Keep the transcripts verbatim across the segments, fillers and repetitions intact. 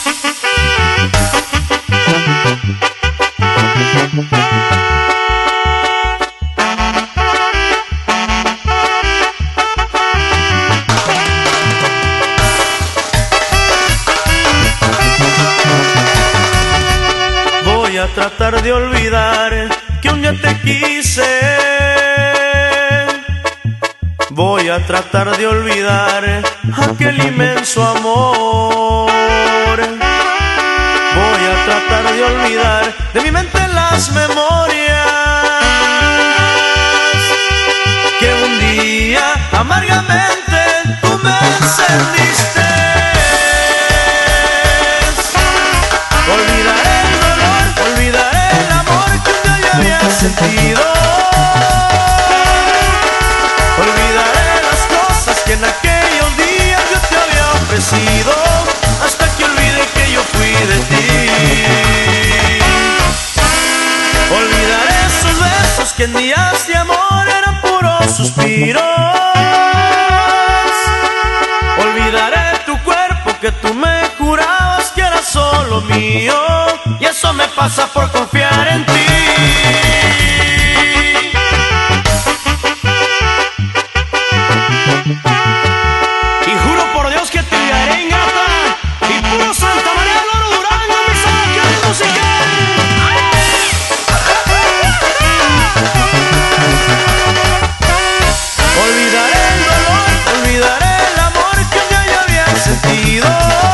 Voy a tratar de olvidar que un día te quise. Voy a tratar de olvidar aquel inmenso amor. Voy a tratar de olvidar de mi mente las memorias que un día amargamente tú me encendiste. Olvidaré el dolor, olvidaré el amor que un día yo había sentido. Olvidaré las cosas que en aquellos días yo te había ofrecido, hasta que olvide que yo fui de ti. Olvidaré esos besos que en días de amor eran puros suspiros. Olvidaré tu cuerpo que tú me jurabas que era solo mío, y eso me pasa por confiar en ti. Y juro por Dios que te enviaré ingrata y puro Santa María del Oro Durango, mi saca de música. Olvidaré el dolor, olvidaré el amor que un día yo había sentido.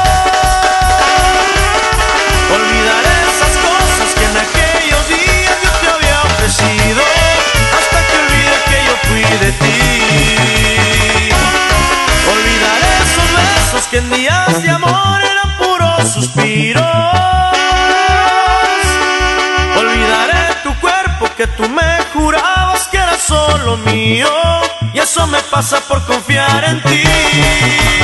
Olvidaré esas cosas que en aquellos días yo te había ofrecido, hasta que olvide que yo fui de ti. Olvidaré esos besos que en días de amor eran puros suspiros. Olvidaré tu cuerpo que tú me jurabas que era solo mío, y eso me pasa por confiar en ti.